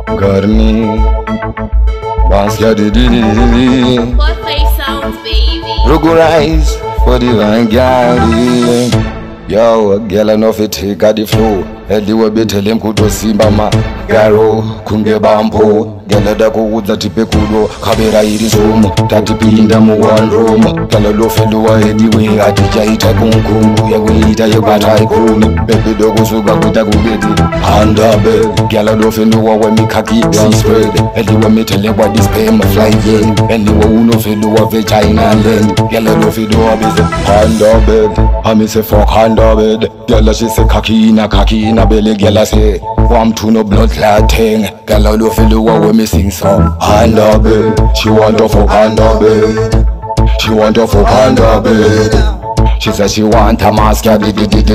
Garni Basya di 45Sounds, baby. Rugu rise for the vanguard. Yo, girl enough it take the flow. Edi we be tell him kuto simba ma garo kunge bampo. Girl da kuuza tipe kudo kabera iri somo tatipinda mu one room. Girl lo felu wa edi we atija ita kunkungu ya we ita ye bata ikuni. Baby dogo suga kuta kubedi handa be. Girl lo felu wa we mi kaki si spread. Edi we me tell him what this pay my fly in. Edi we uno felu wa vagina land. Girl lo felu wa be handa be. I me say fuck handa be. Girl she say kaki na belly. Girl say warm to no blood clot thing. Girl lo feel what we me sing song. Handa be. She want to fuck handa be. She want to fuck handa be. She says she want a mask. Handa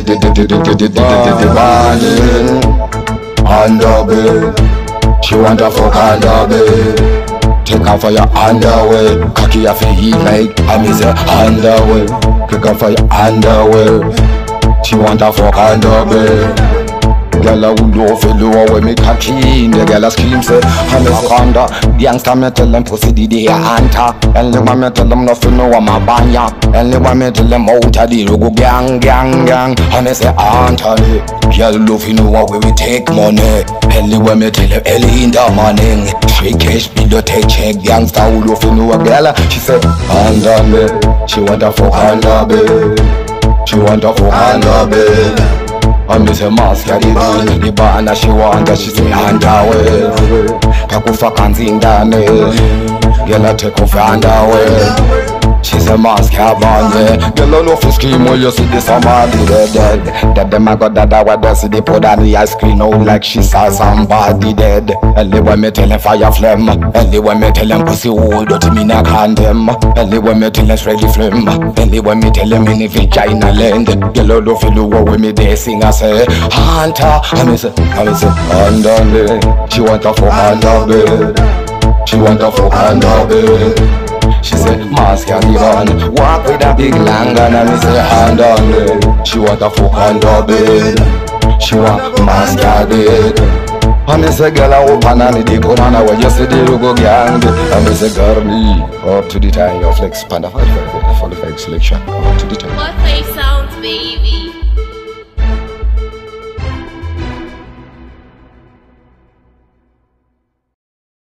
be. She want to fuck handa be. Take off your underwear. Cocky off your heel like I me say underwear. Take off your underwear. She want a fuck underwear. Girl a window fellow when me cocky in the girl a scream say I'm a conda. Gangsta me tell them pussy the day a hunter. And the one me tell them nothing no I'm a banya. And the one me tell them out a the rogo gang. And me say Anthony. Girl love you know where we take money. And the one me tell them early in the morning. Free cash bill take check. Gangsta who love you know a girl. She say under me. She want a fuck under me. She want a fuck under me. And me say mask carry on. The banana she want that she say underwear. Kakufa kanzi ndani. Girl a take off underwear. She say mask have on, yeah. Girl a love to scream when you see this somebody dead. That them a got that what they see they put on the ice cream out like she saw somebody dead. And they when me tell them fire flame. And they when me tell them pussy old but me not condemn. And they when me tell them ready flame. And they when me tell them in the vagina land. Girl a love to do what when me they sing I say Hunter. And me say under me. She want to fuck under me. She want to fuck under me. She said, mask carry on. Walk with a big long gun and me say hand on me. She want a fuck under bed. She want mask carry. And me say girl I open and the banana when you see the logo gang. And me say girl me up to the time your flex panda 45 selection up to the time. 45Sounds, baby.